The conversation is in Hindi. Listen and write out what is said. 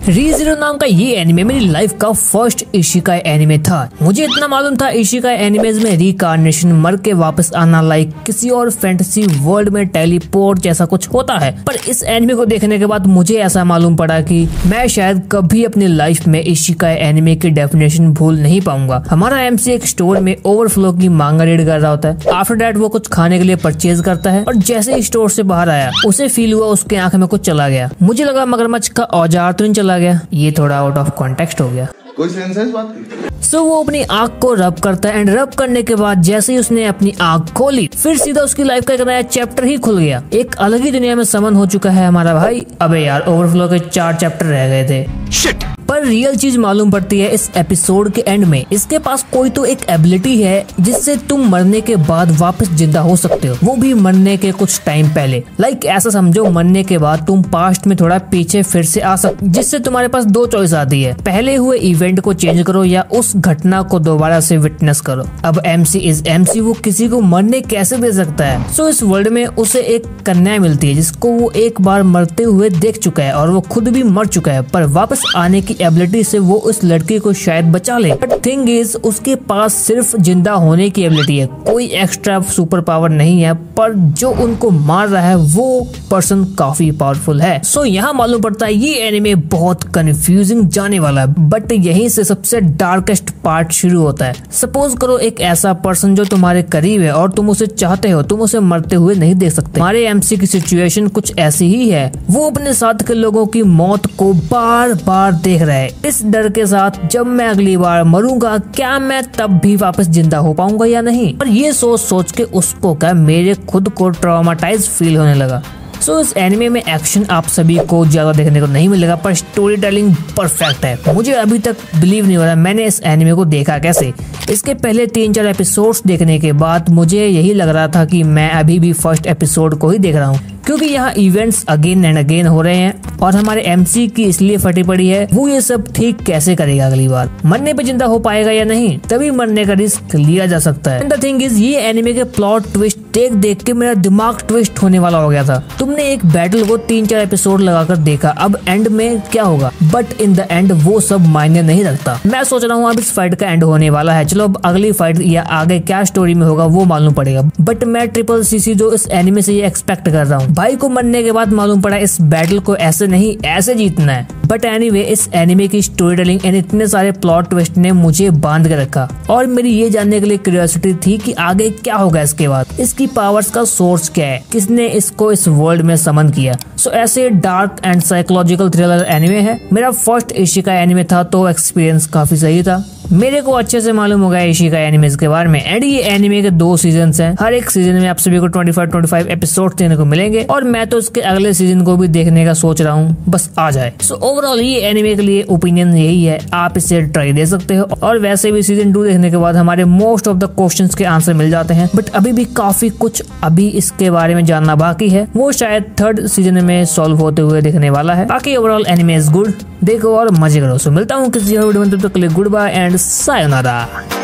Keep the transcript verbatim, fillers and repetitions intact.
रीज़ेरो नाम का ये एनिमे मेरी लाइफ का फर्स्ट इशिकाई एनिमे था। मुझे इतना मालूम था इशिकाई एनिमेज में रिकार्नेशन, मर के वापस आना, लाइक किसी और फैंटेसी वर्ल्ड में टेलीपोर्ट जैसा कुछ होता है। पर इस एनिमे को देखने के बाद मुझे ऐसा मालूम पड़ा कि मैं शायद कभी अपनी लाइफ में इशिकाई एनिमे की डेफिनेशन भूल नहीं पाऊंगा। हमारा एमसी एक स्टोर में ओवरफ्लो की मांगा रीड कर रहा होता है। आफ्टर दैट वो कुछ खाने के लिए परचेज करता है और जैसे ही स्टोर से बाहर आया उसे फील हुआ उसके आंख में कुछ चला गया। मुझे लगा मगरमच्छ का औजार तो नहीं चला गया, ये थोड़ा आउट ऑफ कॉन्टेक्स्ट हो गया। कोई सेंस है इस बात की? सो so, वो अपनी आंख को रब करता है एंड रब करने के बाद जैसे ही उसने अपनी आंख खोली फिर सीधा उसकी लाइफ का एक नया चैप्टर ही खुल गया। एक अलग ही दुनिया में समन हो चुका है हमारा भाई। अबे यार, ओवरफ्लो के चार चैप्टर रह गए थे। शिट। पर रियल चीज मालूम पड़ती है इस एपिसोड के एंड में। इसके पास कोई तो एक एबिलिटी है जिससे तुम मरने के बाद वापस जिंदा हो सकते हो, वो भी मरने के कुछ टाइम पहले। लाइक ऐसा समझो, मरने के बाद तुम पास्ट में थोड़ा पीछे फिर से आ सकते, जिससे तुम्हारे पास दो चॉइस आती है, पहले हुए इवेंट को चेंज करो या उस घटना को दोबारा से विटनेस करो। अब एमसी इज एमसी, वो किसी को मरने कैसे दे सकता है। सो इस वर्ल्ड में उसे एक कन्या मिलती है जिसको वो एक बार मरते हुए देख चुका है और वो खुद भी मर चुका है, पर वापस आने की एबिलिटी से वो उस लड़की को शायद बचा ले। बट थिंग इज उसके पास सिर्फ जिंदा होने की एबिलिटी है, कोई एक्स्ट्रा सुपर पावर नहीं है। पर जो उनको मार रहा है वो पर्सन काफी पावरफुल है। सो so, यहाँ मालूम पड़ता है ये एनिमे बहुत कंफ्यूजिंग जाने वाला है। बट यहीं से सबसे डार्केस्ट पार्ट शुरू होता है। सपोज करो एक ऐसा पर्सन जो तुम्हारे करीब है और तुम उसे चाहते हो, तुम उसे मरते हुए नहीं देख सकते। हमारे एमसी की सिचुएशन कुछ ऐसी ही है। वो अपने साथ के लोगों की मौत को बार बार देख रहा है, इस डर के साथ जब मैं अगली बार मरूंगा क्या मैं तब भी वापस जिंदा हो पाऊंगा या नहीं। और ये सोच सोच के उसको क्या मेरे खुद को ट्रॉमाटाइज फील होने लगा। सो so, इस एनिमे में एक्शन आप सभी को ज्यादा देखने को नहीं मिलेगा, पर स्टोरी टेलिंग परफेक्ट है। मुझे अभी तक बिलीव नहीं हो रहा मैंने इस एनिमे को देखा कैसे। इसके पहले तीन चार एपिसोड्स देखने के बाद मुझे यही लग रहा था कि मैं अभी भी फर्स्ट एपिसोड को ही देख रहा हूँ, क्योंकि यहाँ इवेंट्स अगेन एंड अगेन हो रहे हैं और हमारे एमसी की इसलिए फटी पड़ी है, वो ये सब ठीक कैसे करेगा अगली बार। मरने पे जिंदा हो पाएगा या नहीं, तभी मरने का रिस्क लिया जा सकता है। द थिंग इज ये एनिमे के प्लॉट ट्विस्ट देख देख के मेरा दिमाग ट्विस्ट होने वाला हो गया था। तुमने एक बैटल को तीन चार एपिसोड लगाकर देखा, अब एंड में क्या होगा, बट इन द एंड वो सब मायने नहीं रखता। मैं सोच रहा हूँ अब इस फाइट का एंड होने वाला है, चलो अब अगली फाइट या आगे क्या स्टोरी में होगा वो मालूम पड़ेगा। बट मैं ट्रिपल सीसी जो इस एनिमे से ये एक्सपेक्ट कर रहा हूँ, भाई को मरने के बाद मालूम पड़ा इस बैटल को ऐसे नहीं ऐसे जीतना है। बट एनीवे इस एनिमे की स्टोरी टेलिंग एंड इतने सारे प्लॉट ट्विस्ट ने मुझे बांध के रखा और मेरी ये जानने के लिए क्यूरियोसिटी थी कि आगे क्या होगा इसके बाद, इसकी पावर्स का सोर्स क्या है, किसने इसको इस वर्ल्ड में समन किया। सो so, ऐसे dark and psychological thriller anime है। मेरा फर्स्ट इशिकाई एनिमे था तो एक्सपीरियंस काफी सही था। मेरे को अच्छे से मालूम हो गया इशिकाई एनिमेज के बारे में। एंड ये एनिमे के दो सीजन्स हैं, हर एक सीजन में आप सभी को पच्चीस पच्चीस एपिसोड देने को मिलेंगे और मैं तो इसके अगले सीजन को भी देखने का सोच रहा हूँ, बस आ जाए। सो ओवरऑल ये एनिमे के लिए ओपिनियन यही है, आप इसे ट्राई दे सकते हो। और वैसे भी सीजन टू देखने के बाद हमारे मोस्ट ऑफ द क्वेश्चंस के आंसर मिल जाते हैं, बट अभी भी काफी कुछ अभी इसके बारे में जानना बाकी है, वो शायद थर्ड सीजन में सॉल्व होते हुए दिखने वाला है। बाकी ओवरऑल एनिमे इज गुड, देखो और मजे करो। सो मिलता हूँ किसी और वीडियो में, तब तक के लिए गुड बाय एंड सायोनारा।